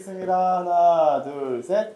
하겠습니다. 하나, 둘, 셋.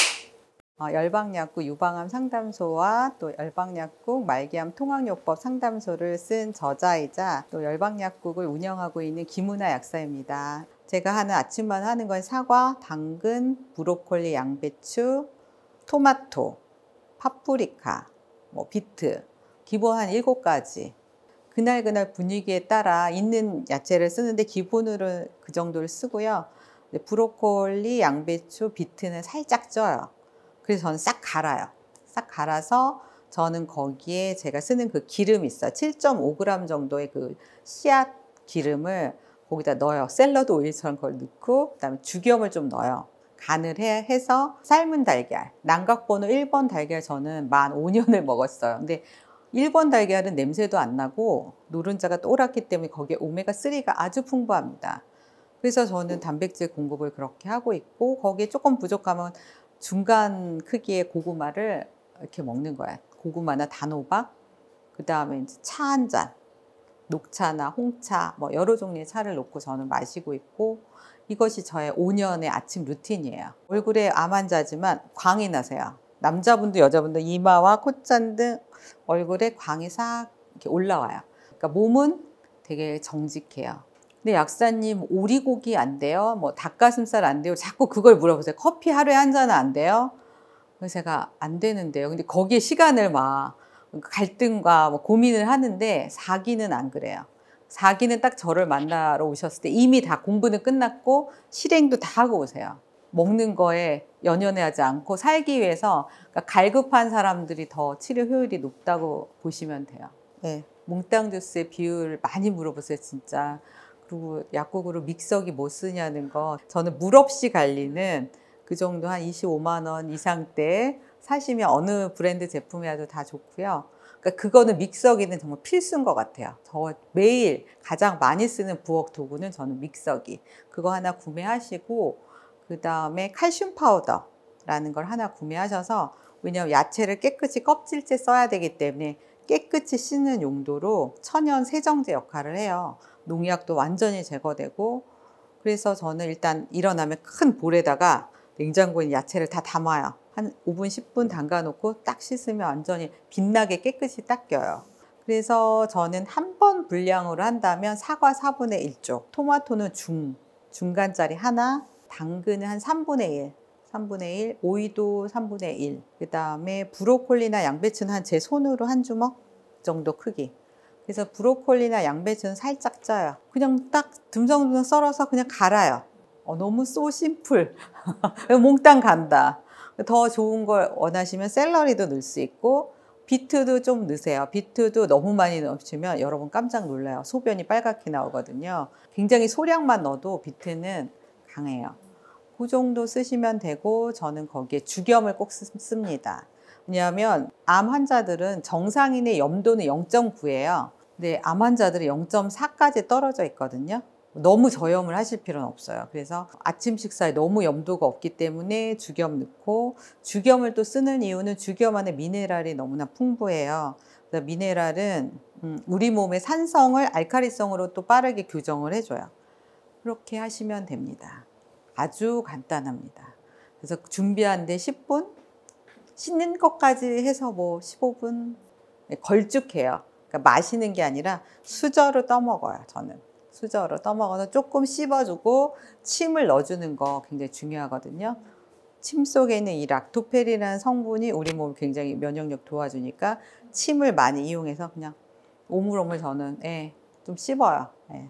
열방약국 유방암 상담소와 또 열방약국 말기암 통항요법 상담소를 쓴 저자이자 또 열방약국을 운영하고 있는 김은하 약사입니다. 제가 아침만 하는 건 사과, 당근, 브로콜리, 양배추, 토마토, 파프리카, 비트, 기본 한 7가지. 그날 분위기에 따라 있는 야채를 쓰는데 기본으로 그 정도를 쓰고요. 브로콜리, 양배추, 비트는 살짝 쪄요. 그래서 저는 싹 갈아요. 싹 갈아서 저는 거기에 제가 쓰는 그 기름 있어요. 7.5g 정도의 그 씨앗 기름을 거기다 넣어요. 샐러드 오일처럼 그걸 넣고 그다음에 죽염을 좀 넣어요. 간을 해서 삶은 달걀, 난각번호 1번 달걀 저는 만 5년을 먹었어요. 근데 1번 달걀은 냄새도 안 나고 노른자가 또랗기 때문에 거기에 오메가3가 아주 풍부합니다. 그래서 저는 단백질 공급을 그렇게 하고 있고 거기에 조금 부족하면 중간 크기의 고구마를 이렇게 먹는 거야. 고구마나 단호박, 그 다음에 이제 차 한 잔, 녹차나 홍차, 여러 종류의 차를 놓고 저는 마시고 있고 이것이 저의 5년의 아침 루틴이에요. 얼굴에 암 환자지만 광이 나세요. 남자분도 여자분도 이마와 콧잔 등 얼굴에 광이 싹 이렇게 올라와요. 그러니까 몸은 되게 정직해요. 근데 약사님 오리고기 안 돼요? 닭가슴살 안 돼요? 자꾸 그걸 물어보세요. 커피 하루에 한 잔은 안 돼요? 그래서 제가 안 되는데요. 근데 거기에 시간을 갈등과 고민을 하는데 사기는 안 그래요. 사기는 딱 저를 만나러 오셨을 때 이미 다 공부는 끝났고 실행도 다 하고 오세요. 먹는 거에 연연하지 않고 살기 위해서 갈급한 사람들이 더 치료 효율이 높다고 보시면 돼요. 네. 몽땅 주스의 비율 많이 물어보세요, 진짜. 그리고 약국으로 믹서기 뭐 쓰냐는 거. 저는 물 없이 갈리는 그 정도 한 25만 원 이상대 사시면 어느 브랜드 제품이라도 다 좋고요. 그러니까 그거는 믹서기는 정말 필수인 것 같아요. 저 매일 가장 많이 쓰는 부엌 도구는 저는 믹서기. 그거 하나 구매하시고 그 다음에 칼슘 파우더라는 걸 하나 구매하셔서 왜냐하면 야채를 깨끗이 껍질째 써야 되기 때문에 깨끗이 씻는 용도로 천연 세정제 역할을 해요. 농약도 완전히 제거되고 그래서 저는 일단 일어나면 큰 볼에다가 냉장고에 야채를 다 담아요. 한 5분 10분 담가 놓고 딱 씻으면 완전히 빛나게 깨끗이 닦여요. 그래서 저는 한 번 분량으로 한다면 사과 4분의 1쪽, 토마토는 중간짜리 하나, 당근은 한 3분의 1, 오이도 3분의 1, 그 다음에 브로콜리나 양배추는 제 손으로 한 주먹 정도 크기. 그래서 브로콜리나 양배추는 살짝 쪄요. 그냥 딱 듬성듬성 썰어서 그냥 갈아요. 너무 소 심플. 몽땅 간다. 더 좋은 걸 원하시면 샐러리도 넣을 수 있고 비트도 좀 넣으세요. 비트도 너무 많이 넣으시면 여러분 깜짝 놀라요. 소변이 빨갛게 나오거든요. 굉장히 소량만 넣어도 비트는 강해요. 그 정도 쓰시면 되고 저는 거기에 죽염을 꼭 씁니다. 왜냐하면 암 환자들은 정상인의 염도는 0.9예요. 근데 암 환자들은 0.4까지 떨어져 있거든요. 너무 저염을 하실 필요는 없어요. 그래서 아침 식사에 너무 염도가 없기 때문에 죽염 넣고 죽염을 또 쓰는 이유는 죽염 안에 미네랄이 너무나 풍부해요. 그래서 미네랄은 우리 몸의 산성을 알칼리성으로 또 빠르게 교정을 해줘요. 그렇게 하시면 됩니다. 아주 간단합니다. 그래서 준비하는데 10분? 씻는 것까지 해서 15분? 걸쭉해요. 그러니까 마시는 게 아니라 수저로 떠먹어요, 저는. 수저로 떠먹어서 조금 씹어주고 침을 넣어주는 거 굉장히 중요하거든요. 침 속에 있는 이 락토페린이라는 성분이 우리 몸을 굉장히 면역력 도와주니까 침을 많이 이용해서 그냥 오물오물 저는 좀 씹어요.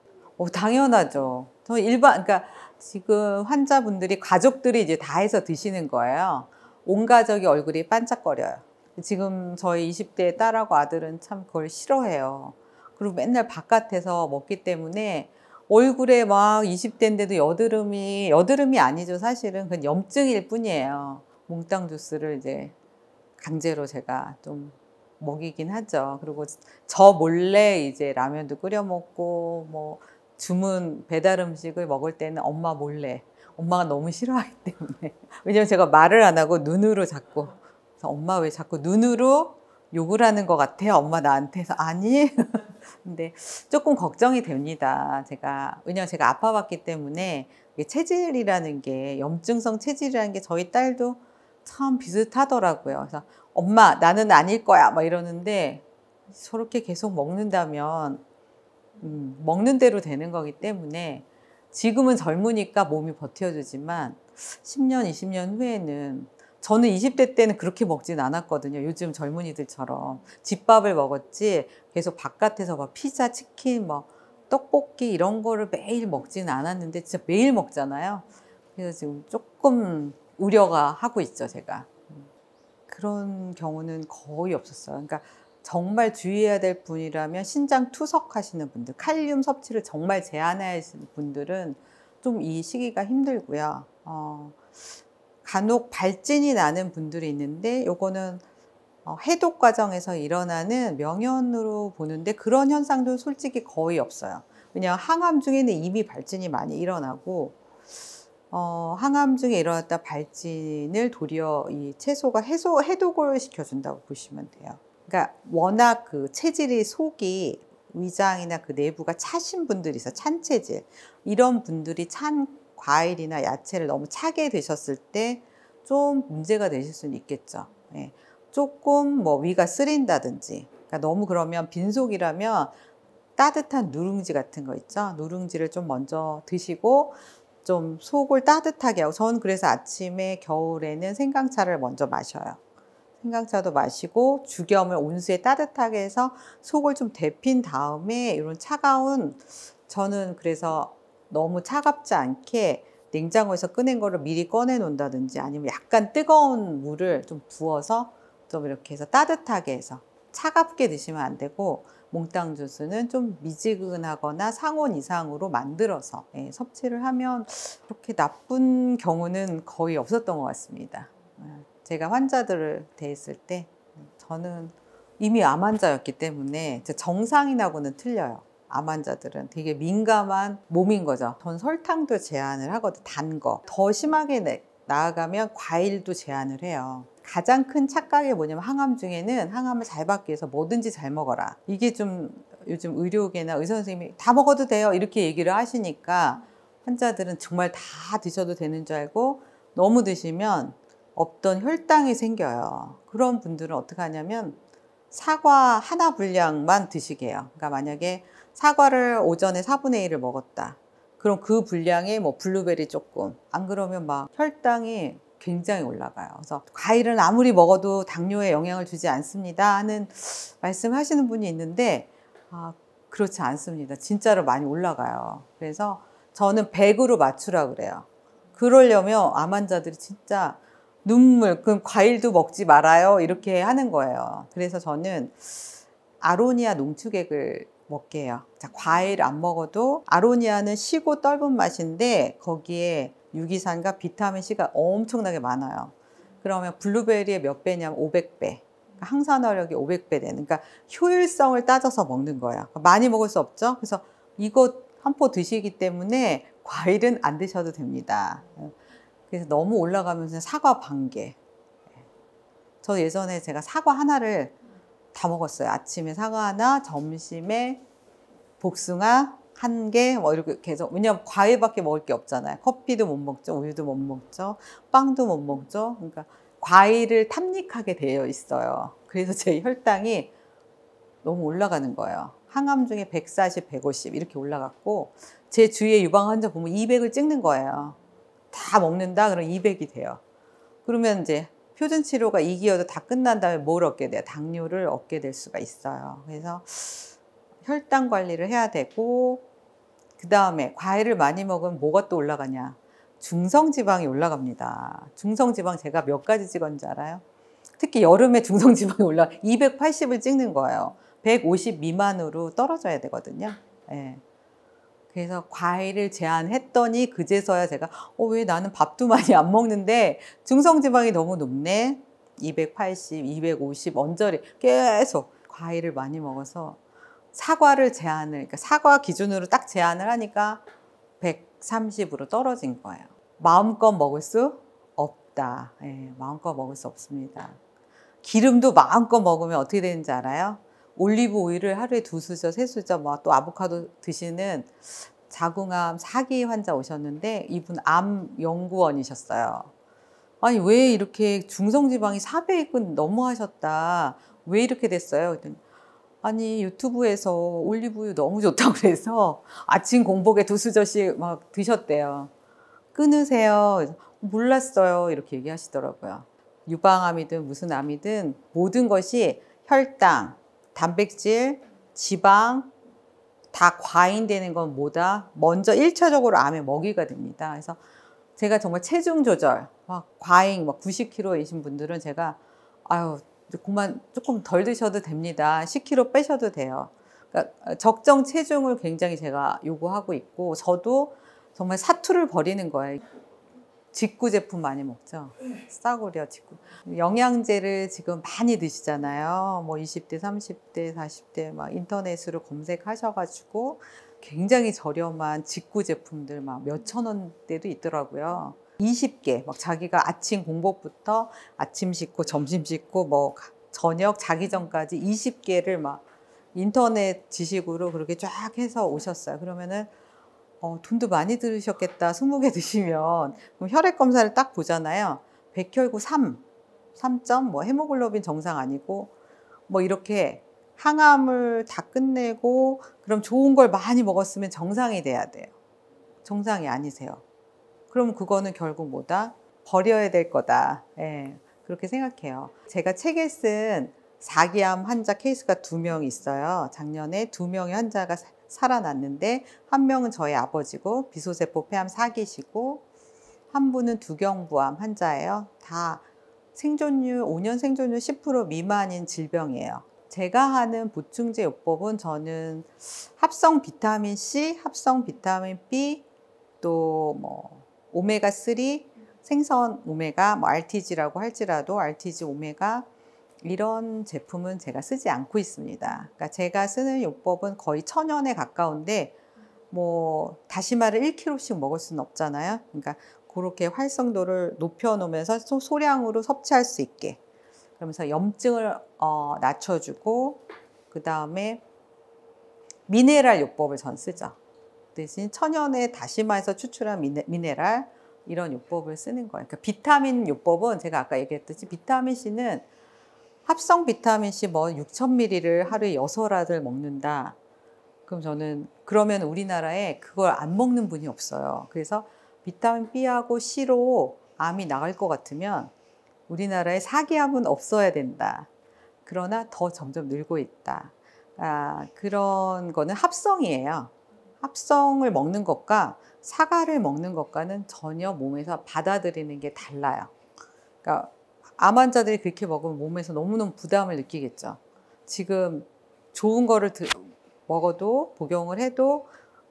당연하죠. 그러니까 지금 환자분들이 가족들이 이제 다 해서 드시는 거예요. 온 가족이 얼굴이 반짝거려요. 지금 저희 20대 딸하고 아들은 참 그걸 싫어해요. 그리고 맨날 바깥에서 먹기 때문에 얼굴에 20대인데도 여드름이 아니죠. 사실은 그건 염증일 뿐이에요. 몽땅 주스를 이제 강제로 제가 좀 먹이긴 하죠. 그리고 저 몰래 이제 라면도 끓여 먹고 주문 배달 음식을 먹을 때는 엄마 몰래. 엄마가 너무 싫어하기 때문에. 왜냐면 제가 말을 안 하고 눈으로 자꾸. 그래서 엄마 왜 자꾸 눈으로 욕을 하는 것 같아요? 엄마 나한테. 해서 아니. 근데 조금 걱정이 됩니다. 왜냐면 제가 아파봤기 때문에 이게 체질이라는 게, 염증성 체질이라는 게 저희 딸도 참 비슷하더라고요. 그래서 엄마 나는 아닐 거야 막 이러는데, 저렇게 계속 먹는다면 먹는 대로 되는 거기 때문에 지금은 젊으니까 몸이 버텨주지만 10년, 20년 후에는, 저는 20대 때는 그렇게 먹진 않았거든요. 요즘 젊은이들처럼 집밥을 먹었지 계속 바깥에서 막 피자, 치킨, 뭐 떡볶이 이런 거를 매일 먹지는 않았는데 진짜 매일 먹잖아요. 그래서 지금 조금 우려가 하고 있죠, 제가. 그런 경우는 거의 없었어요. 그러니까 정말 주의해야 될 분이라면 신장 투석하시는 분들, 칼륨 섭취를 정말 제한해야 하시는 분들은 좀 이 시기가 힘들고요. 간혹 발진이 나는 분들이 있는데 요거는 해독 과정에서 일어나는 명현으로 보는데, 그런 현상도 솔직히 거의 없어요. 왜냐하면 항암 중에는 이미 발진이 많이 일어나고, 항암 중에 일어났다 발진을 도리어 이 채소가 해독을 시켜준다고 보시면 돼요. 그러니까 워낙 그 체질이, 속이, 위장이나 그 내부가 차신 분들이 있어요. 찬 체질. 이런 분들이 찬 과일이나 야채를 너무 차게 드셨을 때 좀 문제가 되실 수는 있겠죠. 예. 조금 뭐 위가 쓰린다든지, 그러니까 너무 그러면 빈속이라면 따뜻한 누룽지 같은 거 있죠. 누룽지를 좀 먼저 드시고 좀 속을 따뜻하게 하고, 저는 그래서 아침에 겨울에는 생강차를 먼저 마셔요. 생강차도 마시고 죽염을 온수에 따뜻하게 해서 속을 좀 데핀 다음에 이런 차가운, 저는 그래서 너무 차갑지 않게 냉장고에서 꺼낸 거를 미리 꺼내 놓는다든지, 아니면 약간 뜨거운 물을 좀 부어서 좀 이렇게 해서 따뜻하게 해서, 차갑게 드시면 안 되고, 몽땅 주스는 좀 미지근하거나 상온 이상으로 만들어서 섭취를 하면 그렇게 나쁜 경우는 거의 없었던 것 같습니다. 제가 환자들을 대했을 때 저는 이미 암 환자였기 때문에 정상인하고는 틀려요. 암 환자들은 되게 민감한 몸인 거죠. 전 설탕도 제한을 하거든요. 단 거. 더 심하게 나아가면 과일도 제한을 해요. 가장 큰 착각이 뭐냐면, 항암 중에는 항암을 잘 받기 위해서 뭐든지 잘 먹어라. 이게 좀 요즘 의료계나 의사 선생님이 다 먹어도 돼요 이렇게 얘기를 하시니까 환자들은 정말 다 드셔도 되는 줄 알고, 너무 드시면 없던 혈당이 생겨요. 그런 분들은 어떻게 하냐면 사과 하나 분량만 드시게 해요. 그러니까 만약에 사과를 오전에 4분의 1을 먹었다. 그럼 그 분량에 뭐 블루베리 조금, 안 그러면 막 혈당이 굉장히 올라가요. 그래서 과일은 아무리 먹어도 당뇨에 영향을 주지 않습니다 하는 말씀하시는 분이 있는데, 그렇지 않습니다. 진짜로 많이 올라가요. 그래서 저는 100으로 맞추라 그래요. 그러려면 암 환자들이 진짜 눈물, 그럼 과일도 먹지 말아요 이렇게 하는 거예요. 그래서 저는 아로니아 농축액을 먹게 해요. 자, 과일 안 먹어도, 아로니아는 시고 떫은 맛인데 거기에 유기산과 비타민C가 엄청나게 많아요. 그러면 블루베리의 몇 배냐면 500배. 항산화력이 500배 되는, 그러니까 효율성을 따져서 먹는 거예요. 많이 먹을 수 없죠. 그래서 이거 한 포 드시기 때문에 과일은 안 드셔도 됩니다. 그래서 너무 올라가면서 사과 반 개. 저 예전에 제가 사과 하나를 다 먹었어요. 아침에 사과 하나, 점심에 복숭아 한 개, 뭐 이렇게 계속. 왜냐면 과일밖에 먹을 게 없잖아요. 커피도 못 먹죠, 우유도 못 먹죠, 빵도 못 먹죠. 그러니까 과일을 탐닉하게 되어 있어요. 그래서 제 혈당이 너무 올라가는 거예요. 항암 중에 140, 150 이렇게 올라갔고, 제 주위에 유방 환자 보면 200을 찍는 거예요. 다 먹는다 그럼 200이 돼요. 그러면 이제 표준 치료가 2기여도 다 끝난 다음에 뭘 얻게 돼요? 당뇨를 얻게 될 수가 있어요. 그래서 혈당 관리를 해야 되고, 그 다음에 과일을 많이 먹으면 뭐가 또 올라가냐? 중성지방이 올라갑니다. 중성지방 제가 몇 가지 찍었는지 알아요? 특히 여름에 중성지방이 올라 280을 찍는 거예요. 150 미만으로 떨어져야 되거든요. 예. 그래서 과일을 제한했더니 그제서야 제가 왜 나는 밥도 많이 안 먹는데 중성지방이 너무 높네. 280, 250 언저리 계속 과일을 많이 먹어서 사과를 제한을, 그러니까 사과 기준으로 딱 제한을 하니까 130으로 떨어진 거예요. 마음껏 먹을 수 없다. 예, 마음껏 먹을 수 없습니다. 기름도 마음껏 먹으면 어떻게 되는지 알아요? 올리브 오일을 하루에 2수저, 3수저, 뭐 또 아보카도 드시는 자궁암 4기 환자 오셨는데 이분 암 연구원이셨어요. 아니 왜 이렇게 중성지방이 400은 넘어하셨다. 왜 이렇게 됐어요? 그랬더니 아니 유튜브에서 올리브유 너무 좋다고 그래서 아침 공복에 2수저씩 막 드셨대요. 끊으세요. 그래서 몰랐어요. 이렇게 얘기하시더라고요. 유방암이든 무슨 암이든 모든 것이 혈당, 단백질, 지방 다 과잉되는 건 뭐다? 먼저 1차적으로 암의 먹이가 됩니다. 그래서 제가 정말 체중 조절, 막 과잉, 막 90kg이신 분들은 제가 아유 그만 조금 덜 드셔도 됩니다. 10kg 빼셔도 돼요. 그러니까 적정 체중을 굉장히 제가 요구하고 있고 저도 정말 사투를 벌이는 거예요. 직구 제품 많이 먹죠. 싸구려 직구. 영양제를 지금 많이 드시잖아요. 뭐 20대, 30대, 40대 막 인터넷으로 검색하셔가지고 굉장히 저렴한 직구 제품들 막 몇천 원대도 있더라고요. 20개 막 자기가 아침 공복부터 아침 씻고 점심 씻고 뭐 저녁 자기 전까지 20개를 막 인터넷 지식으로 그렇게 쫙 해서 오셨어요. 그러면은 돈도 많이 들으셨겠다. 20개 드시면. 그럼 혈액 검사를 딱 보잖아요. 백혈구 3점, 뭐 헤모글로빈 정상 아니고, 뭐 이렇게 항암을 다 끝내고, 그럼 좋은 걸 많이 먹었으면 정상이 돼야 돼요. 정상이 아니세요. 그럼 그거는 결국 뭐다? 버려야 될 거다. 예, 그렇게 생각해요. 제가 책에 쓴 4기암 환자 케이스가 2명 있어요. 작년에 2명의 환자가 살아났는데 한 명은 저희 아버지고 비소세포 폐암 4기시고 한 분은 두경부암 환자예요. 다 생존율 5년 생존율 10% 미만인 질병이에요. 제가 하는 보충제 요법은 저는 합성 비타민 C, 합성 비타민 B, 또 뭐 오메가3, 생선 오메가, 뭐 RTG라고 할지라도 RTG 오메가 이런 제품은 제가 쓰지 않고 있습니다. 그러니까 제가 쓰는 요법은 거의 천연에 가까운데 뭐 다시마를 1kg씩 먹을 수는 없잖아요. 그러니까 그렇게 활성도를 높여 놓으면서 소량으로 섭취할 수 있게 그러면서 염증을 낮춰주고 그 다음에 미네랄 요법을 전 쓰죠. 대신 천연의 다시마에서 추출한 미네랄 이런 요법을 쓰는 거예요. 그러니까 비타민 요법은 제가 아까 얘기했듯이 비타민 C는 합성 비타민 C 뭐 6,000ml를 하루에 6알을 먹는다. 그럼 저는 그러면 우리나라에 그걸 안 먹는 분이 없어요. 그래서 비타민 B하고 C로 암이 나갈 것 같으면 우리나라에 4기암은 없어야 된다. 그러나 더 점점 늘고 있다. 그런 거는 합성이에요. 합성을 먹는 것과 사과를 먹는 것과는 전혀 몸에서 받아들이는 게 달라요. 그러니까 암 환자들이 그렇게 먹으면 몸에서 너무너무 부담을 느끼겠죠. 지금 좋은 거를 먹어도 복용을 해도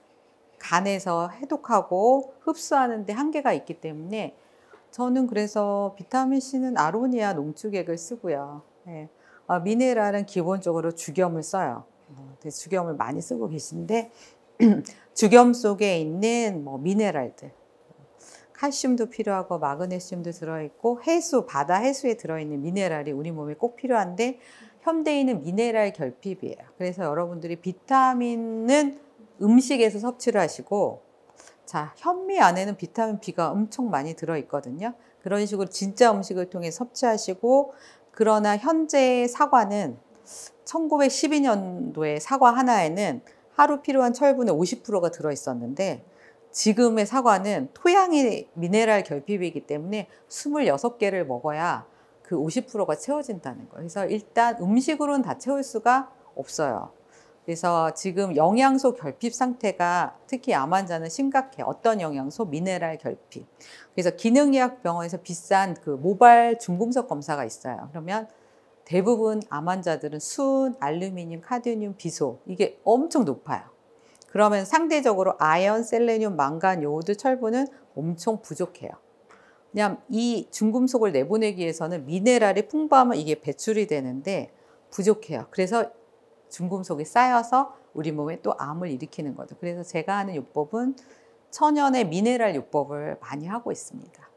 간에서 해독하고 흡수하는 데 한계가 있기 때문에 저는 그래서 비타민C는 아로니아 농축액을 쓰고요. 네. 미네랄은 기본적으로 죽염을 써요. 죽염을 많이 쓰고 계신데 죽염 속에 있는 뭐 미네랄들 칼슘도 필요하고 마그네슘도 들어있고 해수, 바다 해수에 들어있는 미네랄이 우리 몸에 꼭 필요한데 현대인은 미네랄 결핍이에요. 그래서 여러분들이 비타민은 음식에서 섭취를 하시고 자, 현미 안에는 비타민 B가 엄청 많이 들어있거든요. 그런 식으로 진짜 음식을 통해 섭취하시고 그러나 현재의 사과는 1912년도에 사과 하나에는 하루 필요한 철분의 50%가 들어있었는데 지금의 사과는 토양이 미네랄 결핍이기 때문에 26개를 먹어야 그 50%가 채워진다는 거예요. 그래서 일단 음식으로는 다 채울 수가 없어요. 그래서 지금 영양소 결핍 상태가 특히 암 환자는 심각해요. 어떤 영양소? 미네랄 결핍. 그래서 기능의학 병원에서 비싼 그 모발 중금속 검사가 있어요. 그러면 대부분 암 환자들은 순, 알루미늄, 카드뮴, 비소 이게 엄청 높아요. 그러면 상대적으로 아연, 셀레늄, 망간, 요오드, 철분은 엄청 부족해요. 그냥 이 중금속을 내보내기 위해서는 미네랄이 풍부하면 이게 배출이 되는데 부족해요. 그래서 중금속이 쌓여서 우리 몸에 또 암을 일으키는 거죠. 그래서 제가 하는 요법은 천연의 미네랄 요법을 많이 하고 있습니다.